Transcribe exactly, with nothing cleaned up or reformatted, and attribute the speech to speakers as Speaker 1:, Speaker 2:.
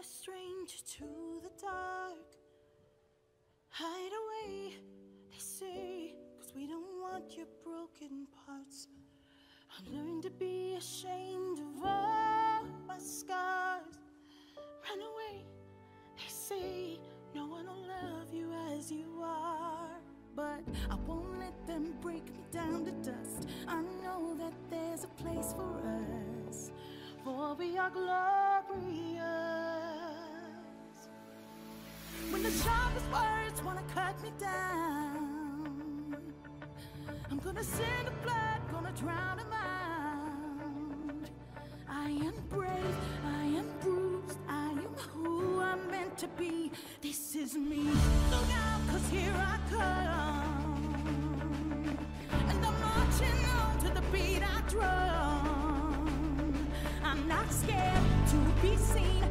Speaker 1: a stranger to the dark. Hide away, they say, 'cause we don't want your broken parts. I learned to be ashamed of all my scars. Run away, they say, no one will love you as you are. But I won't let them break me down to dust. I know that there's a place for us, for we are glorious. When the sharpest words wanna cut me down, I'm gonna send the blood, gonna drown them out. I am brave, I am bruised, I am who I'm meant to be. This is me. Look out, 'cause here I come, and I'm marching on to the beat I drum. I'm not scared to be seen.